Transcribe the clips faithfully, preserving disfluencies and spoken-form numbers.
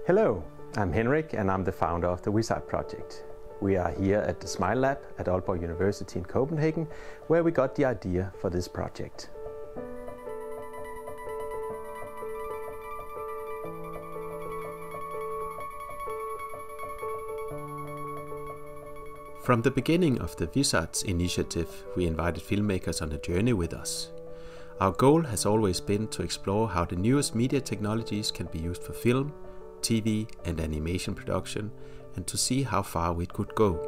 Hello, I'm Henrik and I'm the founder of the ViZARTS project. We are here at the Smile Lab at Aalborg University in Copenhagen, where we got the idea for this project. From the beginning of the ViZARTS initiative, we invited filmmakers on a journey with us. Our goal has always been to explore how the newest media technologies can be used for film, T V and animation production, and to see how far we could go.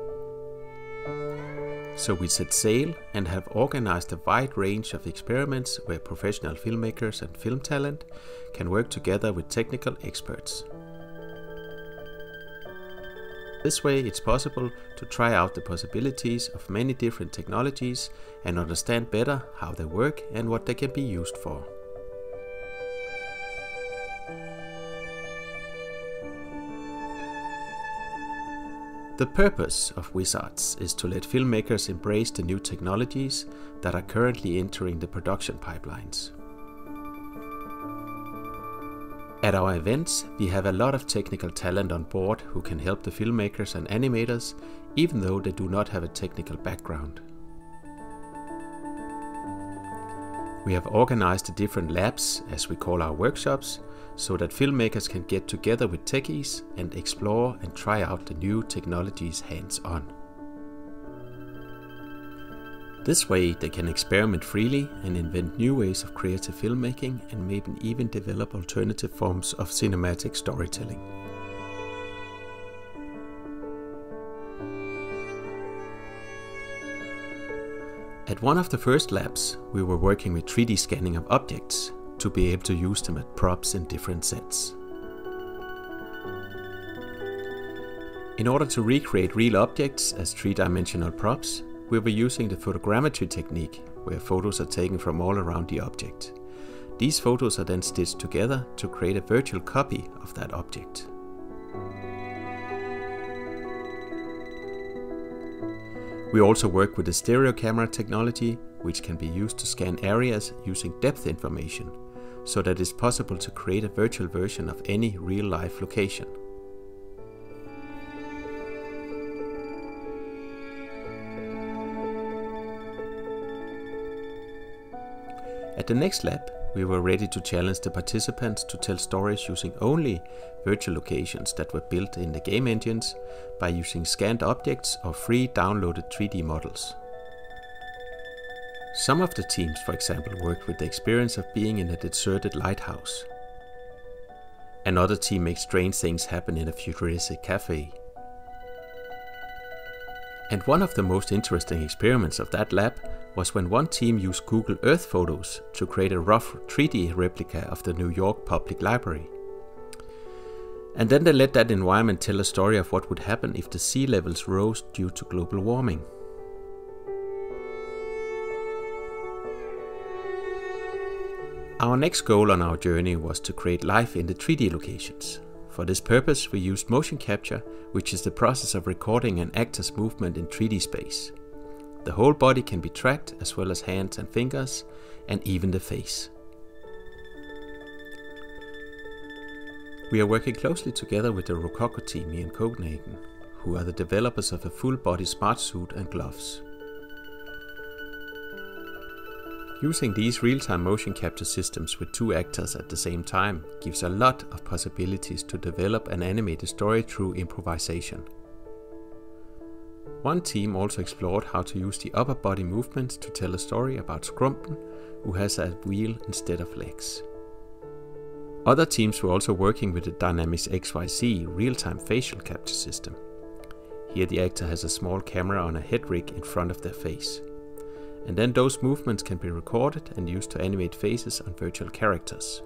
So we set sail and have organized a wide range of experiments where professional filmmakers and film talent can work together with technical experts. This way it's possible to try out the possibilities of many different technologies and understand better how they work and what they can be used for. The purpose of ViZARTS is to let filmmakers embrace the new technologies that are currently entering the production pipelines. At our events, we have a lot of technical talent on board who can help the filmmakers and animators, even though they do not have a technical background. We have organized the different labs, as we call our workshops, so that filmmakers can get together with techies and explore and try out the new technologies hands-on. This way they can experiment freely and invent new ways of creative filmmaking and maybe even develop alternative forms of cinematic storytelling. At one of the first labs, we were working with three D scanning of objects to be able to use them as props in different sets. In order to recreate real objects as three-dimensional props, we were using the photogrammetry technique, where photos are taken from all around the object. These photos are then stitched together to create a virtual copy of that object. We also work with the stereo camera technology, which can be used to scan areas using depth information, so that it's possible to create a virtual version of any real-life location. At the next lab, we were ready to challenge the participants to tell stories using only virtual locations that were built in the game engines by using scanned objects or free downloaded three D models. Some of the teams, for example, worked with the experience of being in a deserted lighthouse. Another team makes strange things happen in a futuristic cafe. And one of the most interesting experiments of that lab was when one team used Google Earth photos to create a rough three D replica of the New York Public Library. And then they let that environment tell a story of what would happen if the sea levels rose due to global warming. Our next goal on our journey was to create life in the three D locations. For this purpose, we used motion capture, which is the process of recording an actor's movement in three D space. The whole body can be tracked, as well as hands and fingers, and even the face. We are working closely together with the Rococo team here in Copenhagen, who are the developers of a full-body smart suit and gloves. Using these real-time motion capture systems with two actors at the same time gives a lot of possibilities to develop an animated story through improvisation. One team also explored how to use the upper body movements to tell a story about Scrumpen, who has a wheel instead of legs. Other teams were also working with the Dynamics X Y Z real-time facial capture system. Here the actor has a small camera on a head rig in front of their face. And then those movements can be recorded and used to animate faces on virtual characters.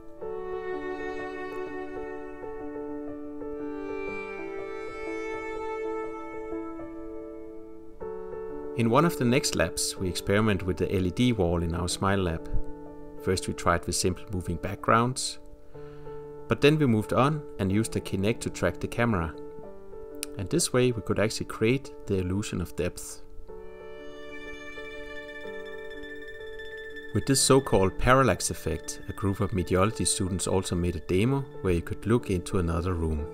In one of the next labs, we experiment with the L E D wall in our Smile Lab. First we tried with simple moving backgrounds, but then we moved on and used the Kinect to track the camera. And this way we could actually create the illusion of depth. With this so-called parallax effect, a group of mediology students also made a demo where you could look into another room.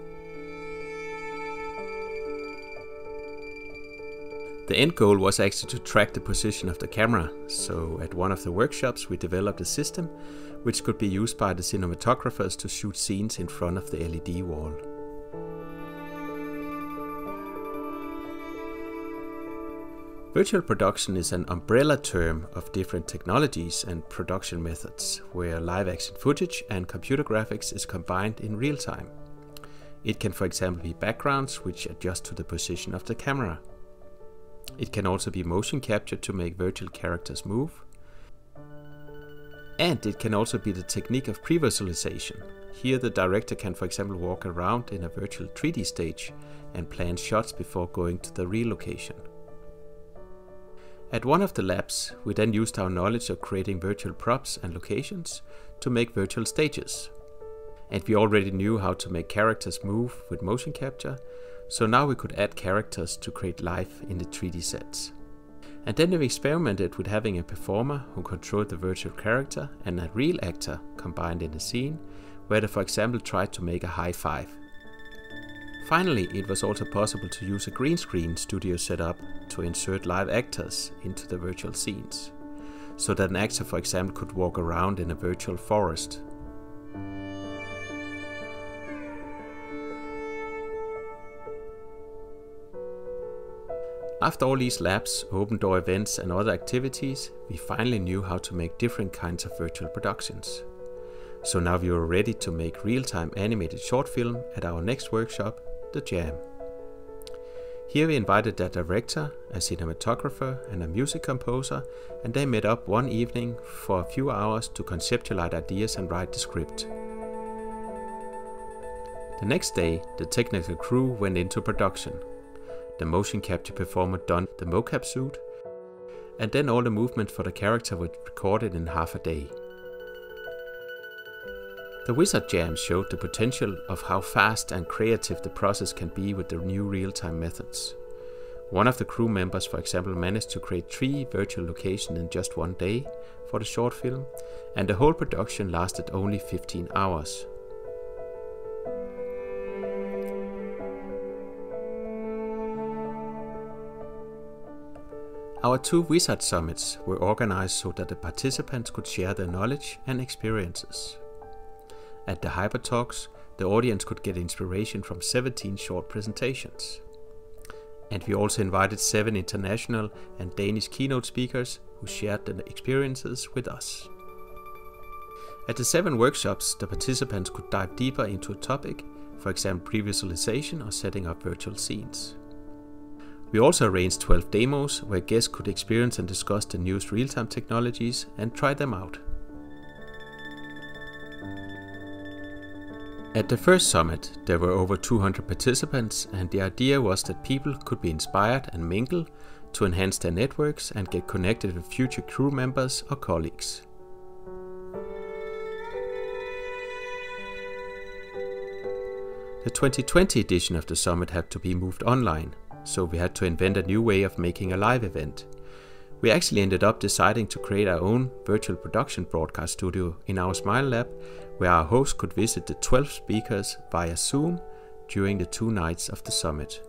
The end goal was actually to track the position of the camera, so at one of the workshops we developed a system which could be used by the cinematographers to shoot scenes in front of the L E D wall. Virtual production is an umbrella term of different technologies and production methods, where live-action footage and computer graphics is combined in real time. It can, for example, be backgrounds which adjust to the position of the camera. It can also be motion capture to make virtual characters move. And it can also be the technique of pre-visualization. Here the director can, for example, walk around in a virtual three D stage and plan shots before going to the real location. At one of the labs, we then used our knowledge of creating virtual props and locations to make virtual stages. And we already knew how to make characters move with motion capture, so now we could add characters to create life in the three D sets. And then we experimented with having a performer who controlled the virtual character and a real actor combined in the scene, where they, for example, tried to make a high five. Finally, it was also possible to use a green screen studio setup to insert live actors into the virtual scenes, so that an actor, for example, could walk around in a virtual forest. After all these labs, open door events and other activities, we finally knew how to make different kinds of virtual productions. So now we were ready to make real-time animated short film at our next workshop, The Jam. Here we invited a director, a cinematographer and a music composer, and they met up one evening for a few hours to conceptualize ideas and write the script. The next day, the technical crew went into production. The motion capture performer donned the mocap suit, and then all the movement for the character was recorded in half a day. The ViZARTS Jam showed the potential of how fast and creative the process can be with the new real-time methods. One of the crew members, for example, managed to create three virtual locations in just one day for the short film, and the whole production lasted only fifteen hours. Our two ViZARTS summits were organized so that the participants could share their knowledge and experiences. At the Hyper Talks, the audience could get inspiration from seventeen short presentations. And we also invited seven international and Danish keynote speakers who shared their experiences with us. At the seven workshops, the participants could dive deeper into a topic, for example pre-visualization or setting up virtual scenes. We also arranged twelve demos where guests could experience and discuss the newest real-time technologies and try them out. At the first summit, there were over two hundred participants, and the idea was that people could be inspired and mingle to enhance their networks and get connected with future crew members or colleagues. The twenty twenty edition of the summit had to be moved online, so we had to invent a new way of making a live event. We actually ended up deciding to create our own virtual production broadcast studio in our Smile Lab, where our hosts could visit the twelve speakers via Zoom during the two nights of the summit.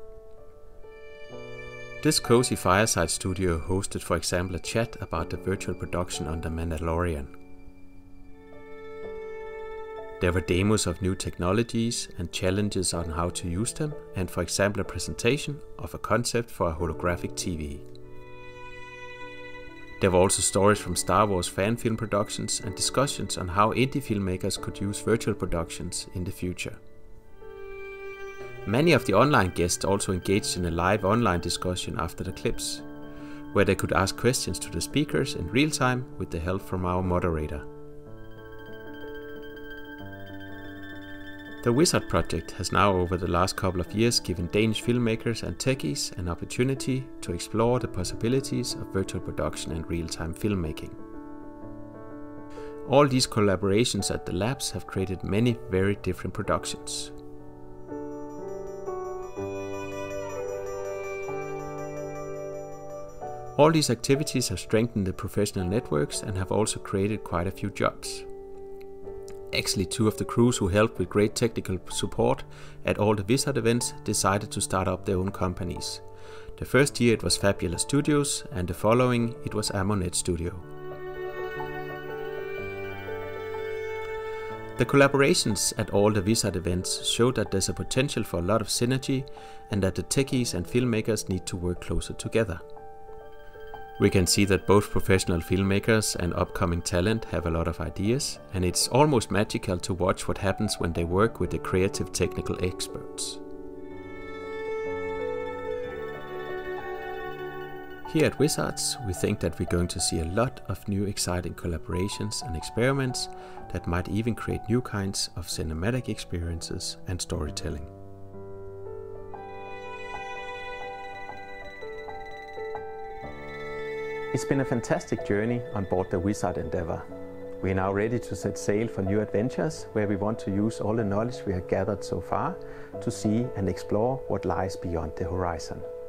This cozy fireside studio hosted, for example, a chat about the virtual production on The Mandalorian. There were demos of new technologies and challenges on how to use them, and for example a presentation of a concept for a holographic T V. There were also stories from Star Wars fan film productions and discussions on how indie filmmakers could use virtual productions in the future. Many of the online guests also engaged in a live online discussion after the clips, where they could ask questions to the speakers in real time with the help from our moderator. The ViZARTS project has now over the last couple of years given Danish filmmakers and techies an opportunity to explore the possibilities of virtual production and real-time filmmaking. All these collaborations at the labs have created many very different productions. All these activities have strengthened the professional networks and have also created quite a few jobs. Actually, two of the crews who helped with great technical support at all the ViZART events decided to start up their own companies. The first year it was Fabulous Studios, and the following it was Amonet Studio. The collaborations at all the ViZART events show that there's a potential for a lot of synergy and that the techies and filmmakers need to work closer together. We can see that both professional filmmakers and upcoming talent have a lot of ideas, and it's almost magical to watch what happens when they work with the creative technical experts. Here at ViZARTS, we think that we're going to see a lot of new exciting collaborations and experiments that might even create new kinds of cinematic experiences and storytelling. It's been a fantastic journey on board the ViZART Endeavour. We are now ready to set sail for new adventures where we want to use all the knowledge we have gathered so far to see and explore what lies beyond the horizon.